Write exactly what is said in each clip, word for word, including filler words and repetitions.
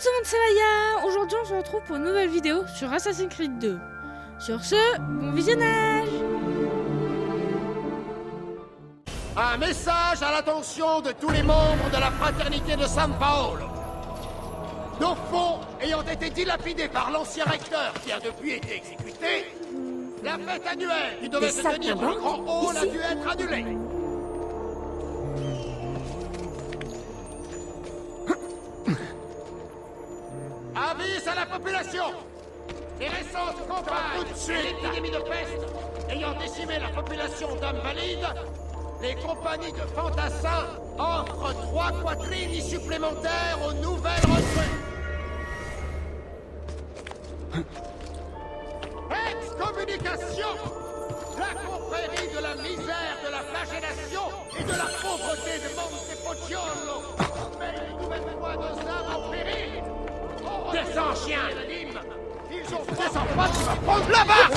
tout le monde, c'est Maya. Aujourd'hui, on se retrouve pour une nouvelle vidéo sur Assassin's Creed deux. Sur ce, bon visionnage. Un message à l'attention de tous les membres de la fraternité de San Paolo. Nos fonds ayant été dilapidés par l'ancien recteur qui a depuis été exécuté, la fête annuelle qui devait se tenir dans le grand hall a dû être annulée. Avis à la population! Les récentes campagnes et l'épidémie de peste ayant décimé la population d'hommes valides, les compagnies de fantassins offrent trois quattrini supplémentaires aux nouvelles recrues. Excommunication! La confrérie de la misère, de la flagellation et de la pauvreté de Montepocciolo met une nouvelle fois nos âmes en péril. Descends, chien! Ils ont fait sans pas qui va prendre là-bas!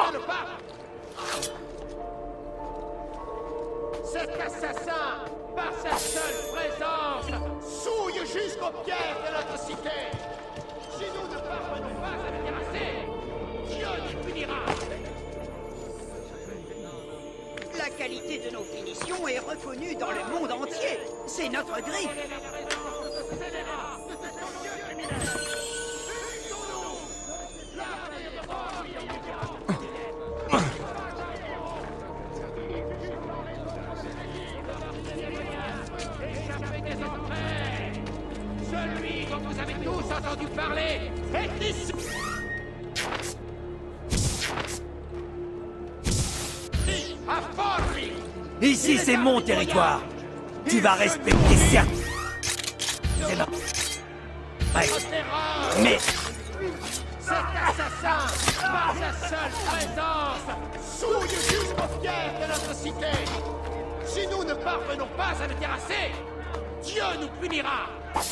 Cet assassin, par sa seule présence, souille jusqu'aux pierres de notre cité. Si nous ne parvenons pas à le terrasser, Dieu nous punira. La qualité de nos finitions est reconnue dans le monde entier. C'est notre griffe. Celui dont vous avez tous entendu parler est ici. À Forlì. Ici, c'est mon territoire. Tu vas respecter certes. C'est ma... Ouais. Mais... Cet assassin, par sa seule présence, souille jusqu'aux pierres de notre cité. Si nous ne parvenons pas à le terrasser, Dieu nous punira.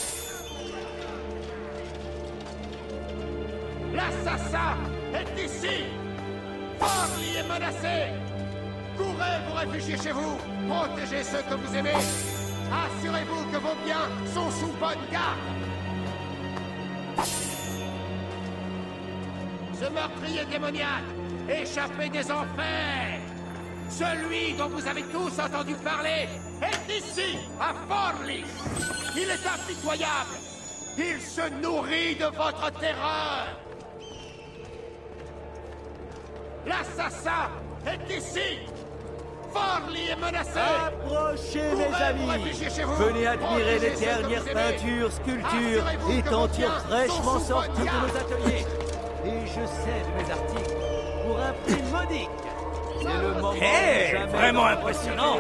L'assassin est ici. Forlì est menacé. Courez vous réfugier chez vous. Protégez ceux que vous aimez. Assurez-vous que vos biens sont sous bonne garde. Ce meurtrier démoniaque, échappé des enfers, celui dont vous avez tous entendu parler, est ici, à Forlì. Il est impitoyable. Il se nourrit de votre terreur. L'assassin est ici. Forlì est menacé. Approchez, mes amis. Venez admirer les dernières peintures, sculptures et tentures fraîchement sorties de nos ateliers. Et je cède mes articles pour un prix modique. C'est le moment. Hé, hey, vraiment impressionnant.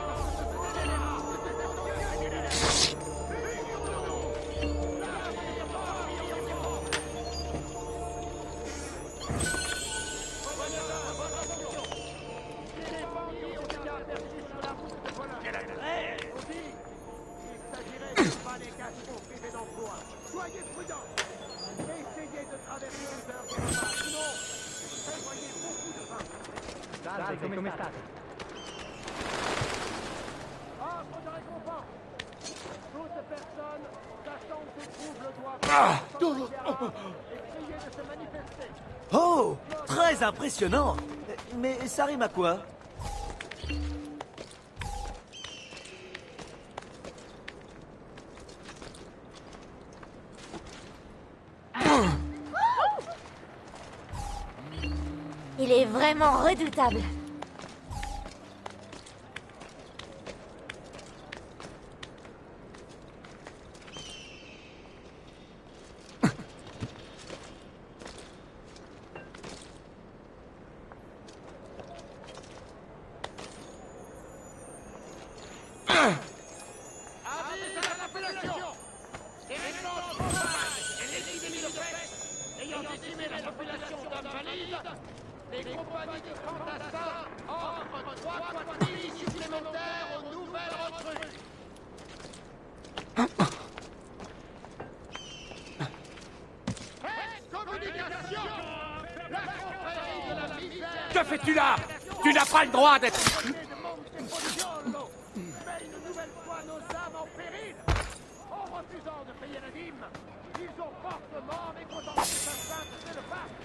Soyez prudents. Essayez de traverser les heures de repas. Sinon, prévoyez beaucoup de vin. Salve, come state? Offre de récompense. Toute personne sachant où se trouve le doigt Ah. et priez de se manifester. Oh, très impressionnant. Mais ça rime à quoi? Il est vraiment redoutable. Les compagnies de fantassins offrent trois quattrini supplémentaires aux nouvelles recrues. Excommunication! La confrérie de la misère! Que fais-tu là? Tu n'as pas le droit d'être... Met une nouvelle fois nos âmes en péril! En refusant de payer la dîme, Ils ont fortement mécontenté sa sainteté de pape.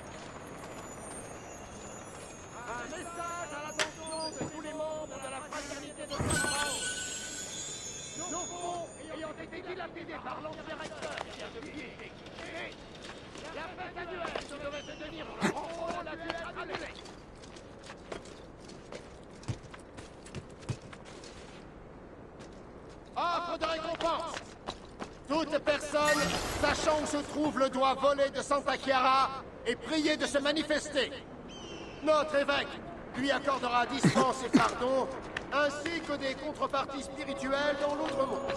Un message à l'attention de tous les membres de la fraternité de Saint-Paul. Nos fonds ayant été dilapidés par l'ancien recteur il y a depuis été quitté, la fête annuelle qui devait se tenir en contrôle a dû être annulée. Offre de récompense. Toute personne, sachant où se trouve le doigt volé de Santa Chiara, est priée de se manifester. Notre évêque lui accordera dispense et pardon, ainsi que des contreparties spirituelles dans l'autre monde.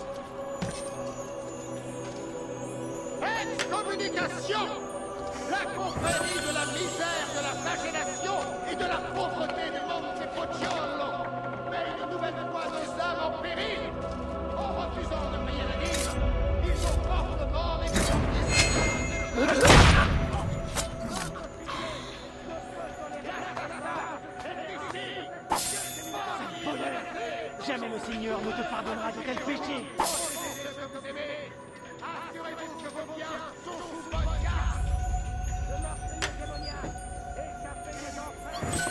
Excommunication! La confrérie de la misère, de la flagellation et de la pauvreté de Montepociolo paye une nouvelle fois nos âmes en péril. En refusant de payer la dîme, ils ont fortement mécontenté. Jamais le Seigneur ne te pardonnera de tel péché. Assurez-vous que vos biens sont sous bonne garde. Le meurtrier démoniaque, échappez les enfers.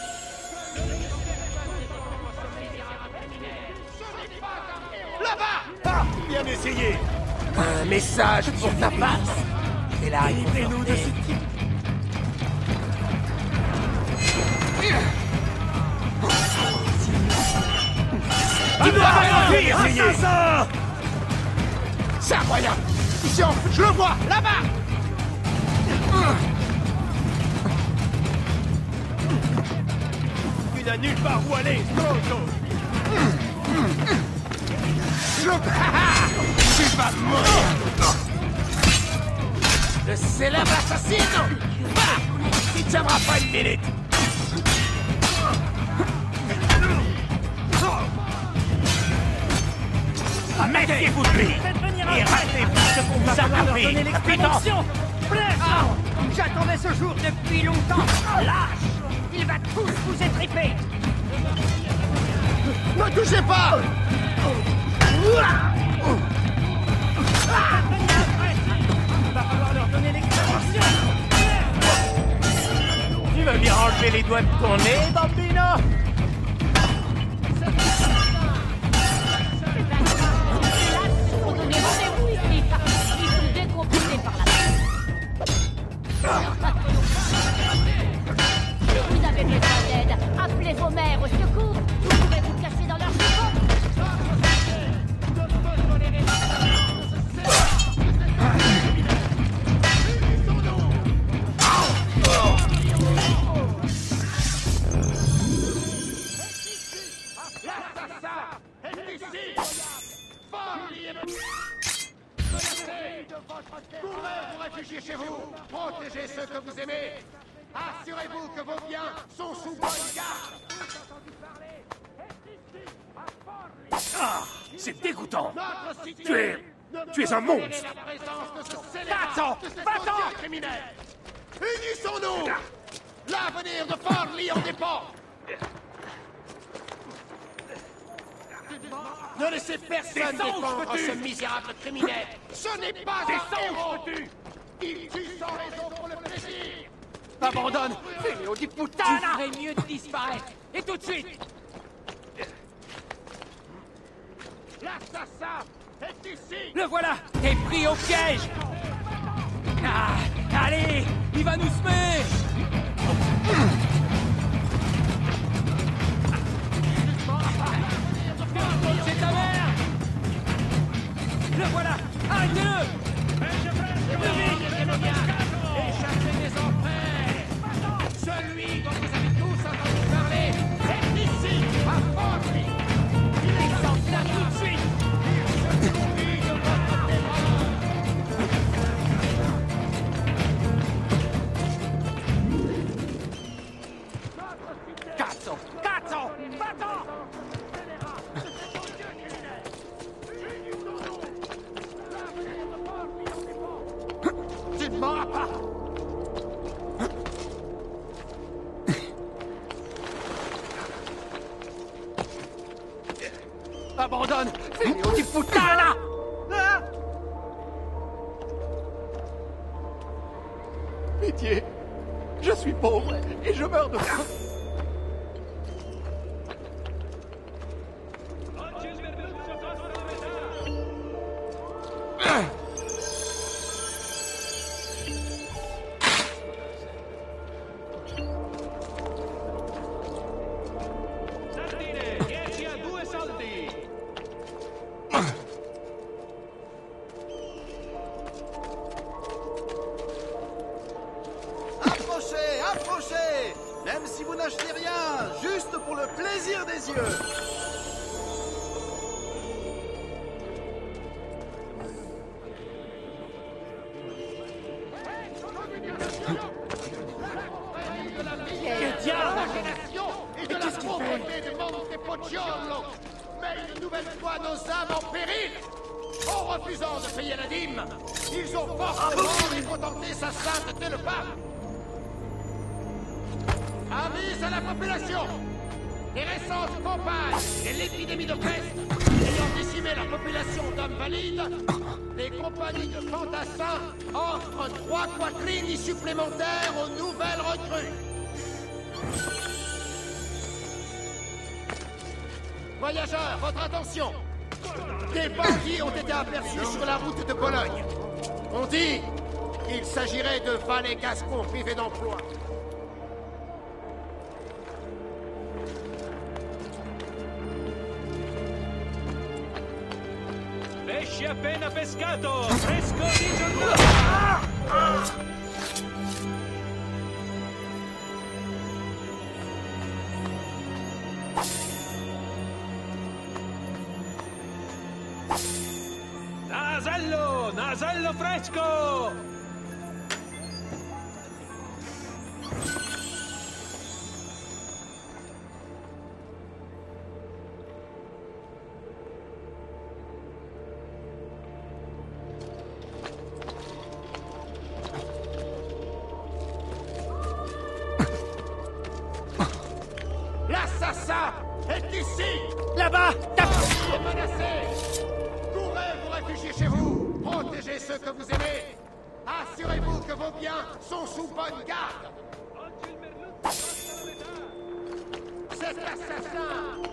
Ce n'est pas un héros. Là-bas! Ah, bien essayé. Un message pour ta passe. Et là, livrez-nous de ce type. Tu dois rien Essayez. C'est incroyable. Ici, en... je le vois, là-bas. Tu n'as nulle part où aller, Strozo. Je... Tu vas mourir. Le célèbre assassino. Ah, il ne tiendra pas une minute. Mettez-vous de lui et ratez-vous ce qu'on vous a appris. l'expédition. Ah, j'attendais ce jour depuis longtemps. Lâche! Il va tous vous étriper. Ne touchez pas. Il va falloir leur donner l'expédition. Tu veux bien enlever les doigts de ton nez, Bambino? Vous avez besoin d'aide. Appelez vos mères au secours. Vous pouvez vous cacher dans leur jupon. L'assassin est ici. Forli est... Menacez. Courez vous réfugier chez vous. Protégez ceux que vous aimez. Assurez-vous que vos biens sont sous bonne garde. Ah, c'est dégoûtant. Notre cité Tu es... ne tu es peut un monstre. tolérer la présence de ce scélérat, Va-t'en, de cet va-t'en. ancien criminel. Unissons-nous. L'avenir de Forli en dépend. Ne laissez personne Des anges, défendre veux-tu? ce misérable criminel. Ce n'est pas Des un anges, héros. veux-tu? Il tue sans raison pour le plaisir. Abandonne. Figlio di Tu puttana! ferais mieux de disparaître. Et tout de suite. L'assassin est ici. Le voilà. T'es pris au piège. Ah, allez, il va nous semer. C'est ta mère. Le voilà. Arrêtez-le. Échappez des enfers. Celui dont vous avez tous entendu parler est ici, à Forli. Il est en là tout de suite. Il se nourrit de votre terreur. Cazzo, cazzo, va-t'en. pitié. Je suis pauvre et je meurs de faim. Même si vous n'achetez rien, juste pour le plaisir des yeux. Que diable! Et de la pauvreté de Montepociolo! Mais une nouvelle fois nos âmes en péril! En refusant de payer la dîme, ils ont forcément mécontenté sa sainteté le pape! Avis à la population! Les récentes campagnes et l'épidémie de peste ayant décimé la population d'hommes valides, les compagnies de fantassins offrent trois quatrines supplémentaires aux nouvelles recrues. Voyageurs, votre attention! Des bandits ont été aperçus sur la route de Bologne. On dit qu'il s'agirait de valets gascons privés d'emploi. Pesci appena pescato! Fresco di giornata! Nasello! Nasello fresco! L'assassin est ici! Là-bas! Il est menacé! Courez vous réfugier chez vous! Protégez ceux que vous aimez! Assurez-vous que vos biens sont sous bonne garde! Cet assassin!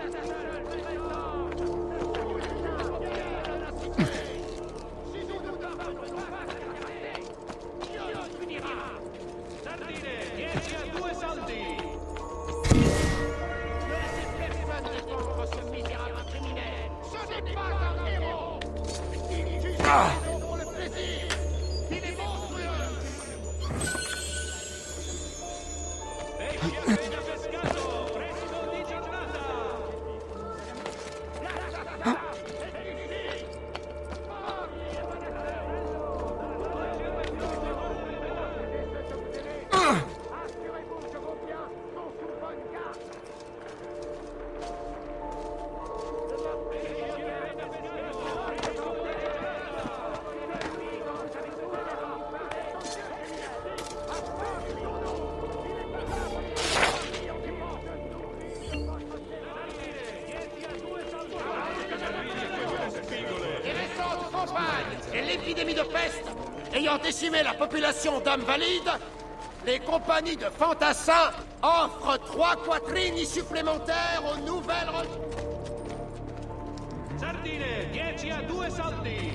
Si nous nous donnons pas la vérité, Dieu nous punira! Sardine, dieci a due soldi! Ne laissez personne défendre ce misérable criminel! Ce n'est pas un héros! Il juge pour le plaisir! Il est monstrueux! Pesci appena pescato! Fresco di giornata! Assurez-vous que vos biens sont sous bonne garde! Les récentes campagnes et l'épidémie de peste ayant décimé la population d'hommes valides, les compagnies de fantassins offrent trois quatrines supplémentaires aux nouvelles recrues. Sardine, dieci a due soldi!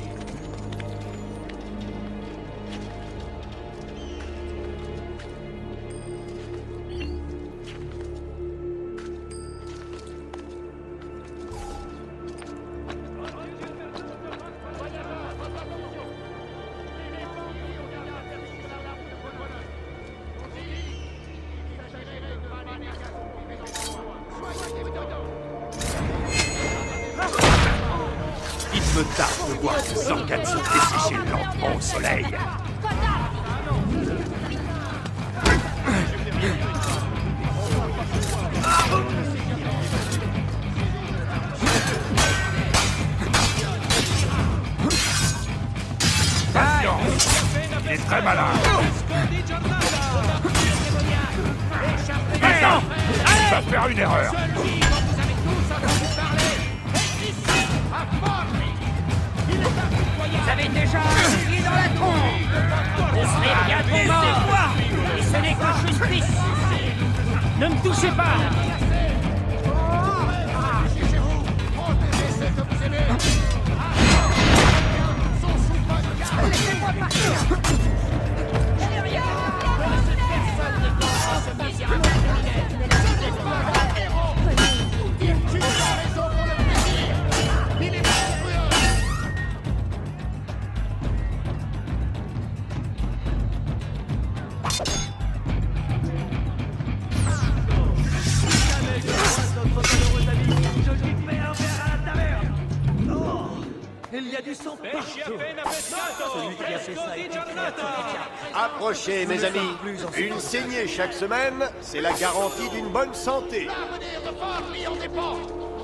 Il me tarde de voir ce Zancazzo dessécher lentement au soleil. Patience! Il est très malin! Maintenant! Il va faire une erreur! Celui dont vous avez tous entendu parler est ici, à mort, lui. Il est impitoyable. Vous avez déjà un gilet dans la tronche! Vous serez bientôt mort! savez que je suis suisse. Ne me touchez pas. Laissez-moi partir. Personne ne comprend ce misérable criminel. Ce n'est pas un héros. Il tue la raison pour le plaisir. Il est monstrueux. Il y a du sang partout. Celui qui a fait ça est une créature. Approchez, mes amis. Une saignée chaque semaine, c'est la garantie d'une bonne santé. L'avenir de Farley en dépend.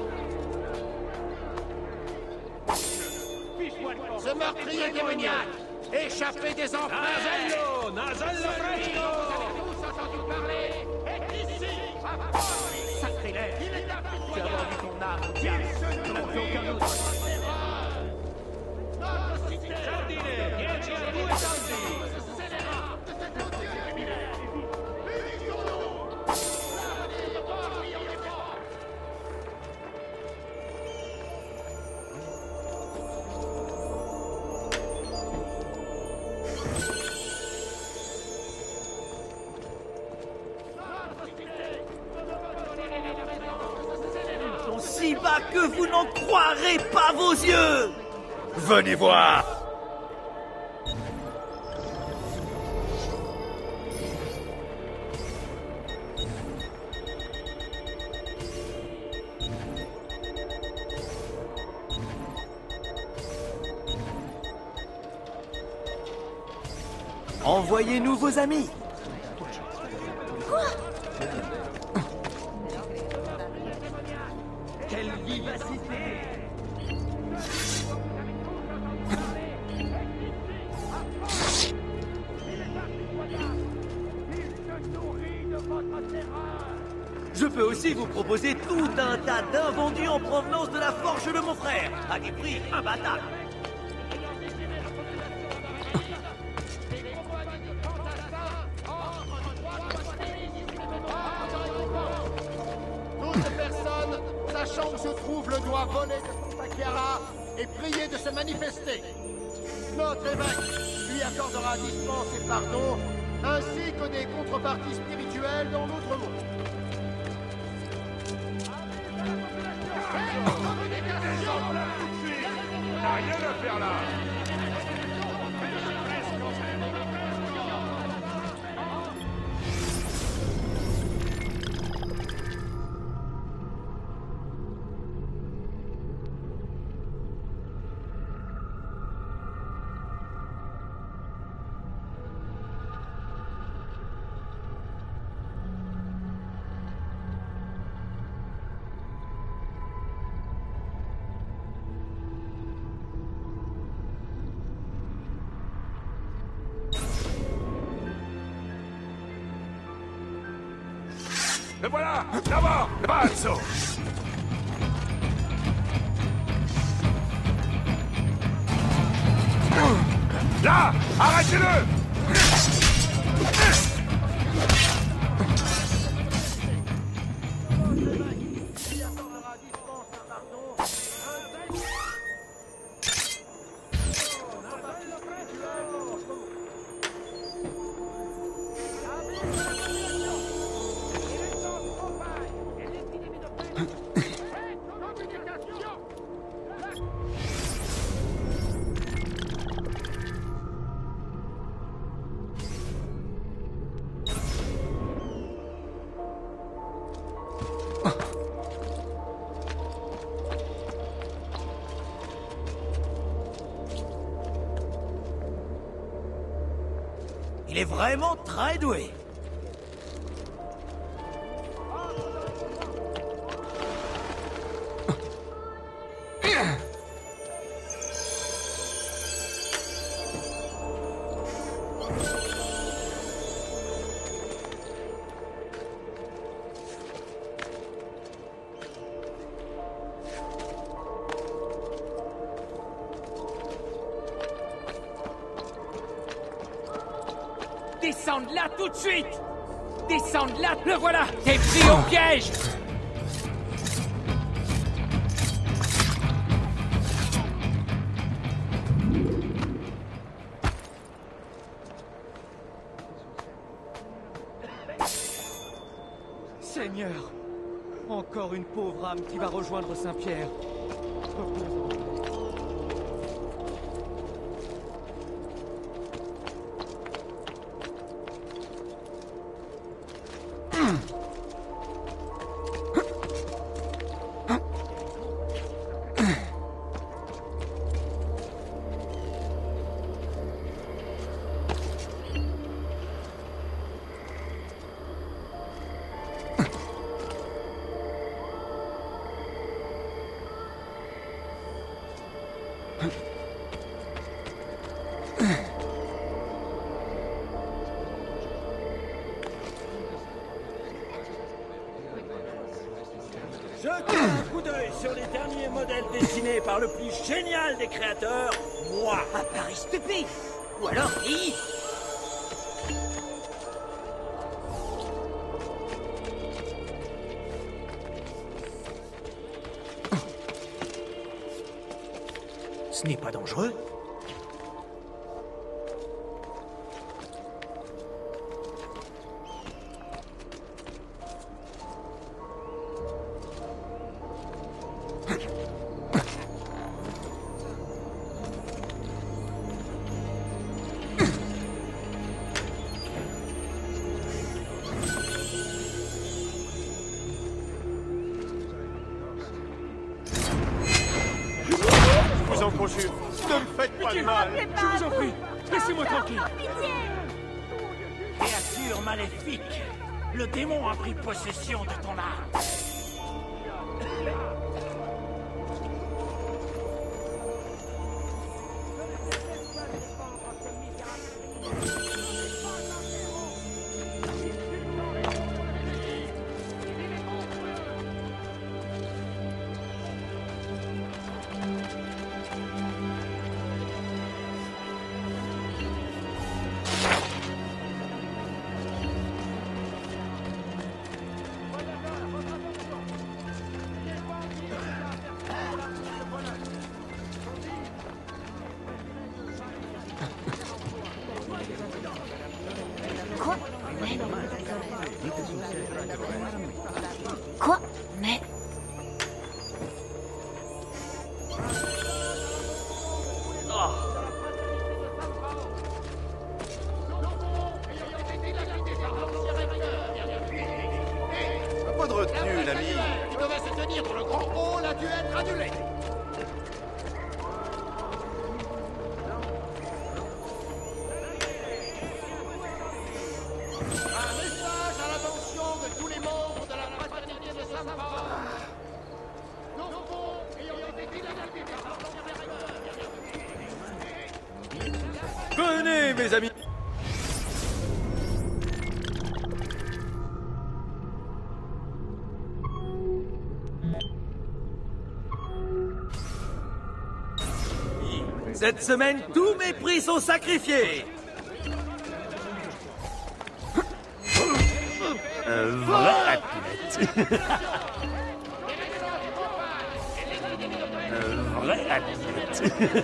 Ce meurtrier démoniaque, échappé des enfers. Nasello, Nasello Fresco. Vous avez tous entendu parler. Est ici. Sacrilège. Il est impitoyable. Tu as vendu ton âme. Il se nourrit de votre terreur. Notre cité. Giardine, dieci e due soldi. Scélérat de cet odieux criminel. Unions-nous. L'avenir de Farley en dépend. Ils sont si bas que vous n'en croirez pas vos yeux. Venez voir. Envoyez-nous vos amis. Quelle vivacité! Je peux aussi vous proposer tout un tas d'invendus en provenance de la forge de mon frère, à des prix imbattables. Toute personne, sachant où se trouve le doigt volé de Santachiara, est priée de se manifester. Notre évêque lui accordera dispense et pardon, ainsi que des contreparties spirituelles dans l'autre monde. T'as rien à faire là. Le voilà. Là-bas. Pazzo. Là. Arrêtez-le. Il est vraiment très doué. Descends de là tout de suite. descendre là. Le voilà. T'es pris au piège. Seigneur, encore une pauvre âme qui va rejoindre Saint-Pierre. Jetez un coup d'œil sur les derniers modèles dessinés par le plus génial des créateurs, moi. À Paris Stupé. Ou alors Yves. Ce n'est pas dangereux. Je vous en conjure, ne me faites pas de mal. Je vous en prie, laissez-moi tranquille. Créature maléfique, le démon a pris possession de ton âme. Quoi? Mais... Quoi? Mais... Pas de retenue, l'ami. Qui devait se tenir pour le grand hall a dû être annulé. Un message à l'attention de tous les membres de la fraternité de Saint-Paul. Nos fonds ayant été dilapidés par l'ancien Venez, mes amis. Cette semaine, tous mes prix sont sacrifiés. Un vrai athlète. Un vrai athlète.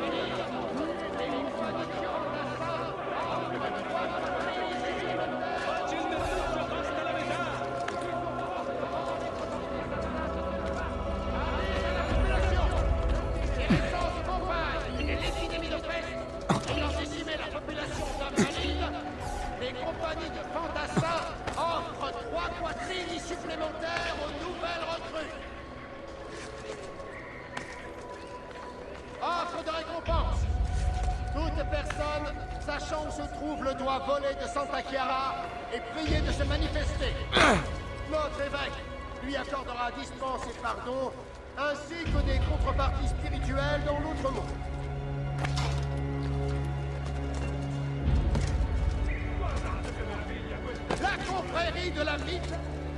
Les compagnies de fantassins offrent trois poitrines supplémentaires aux nouvelles recrues. Offre de récompense. Toute personne sachant où se trouve le doigt volé de Santa Chiara est priée de se manifester. Notre évêque lui accordera dispense et pardon, ainsi que des contreparties spirituelles dans l'autre monde. La confrérie de la mythe.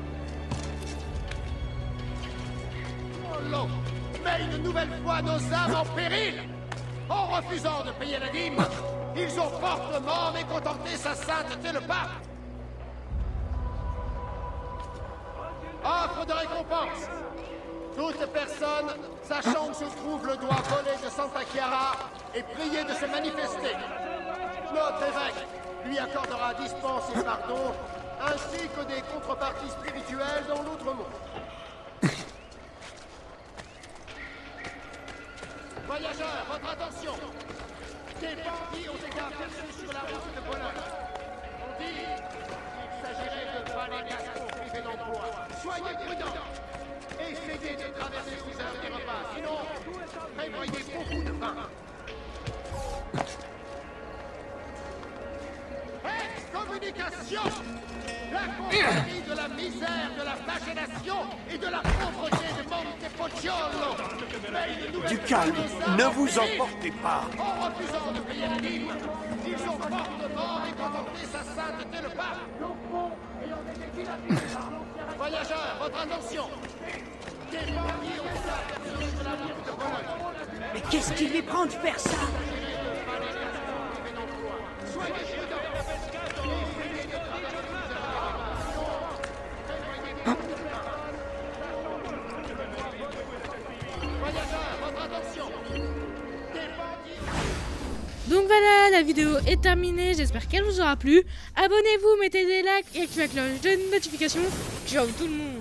Oh l'eau met une nouvelle fois nos âmes en péril. En refusant de payer la dîme, ils ont fortement mécontenté sa sainteté le pape. Offre de récompense. Toute personne, sachant où se trouve le doigt volé de Santa Chiara, est priée de se manifester. Notre évêque lui accordera dispense et pardon, ainsi que des contreparties spirituelles dans l'autre monde. Voyageurs, votre attention. Des bandits ont été aperçus sur la route de Bologne. On dit qu'il s'agirait de valets gascons privés d'emploi. Soyez prudents. Essayez de traverser sous heure des repas, sinon prévoyez beaucoup de pain. Excommunication! La confrérie de la misère, de la flagellation et de la pauvreté de Montepociolo! Du calme, ne vous emportez pas! En refusant de payer la dîme, ils ont fortement mécontenté sa sainteté le pape! Voyageurs, votre attention! Des bandits ont été aperçus sur la route de Bologne. Mais qu'est-ce qui lui prend de faire ça? Soyez prudents! Donc voilà, la vidéo est terminée, j'espère qu'elle vous aura plu. Abonnez-vous, mettez des likes et activez la cloche de notification. Ciao tout le monde!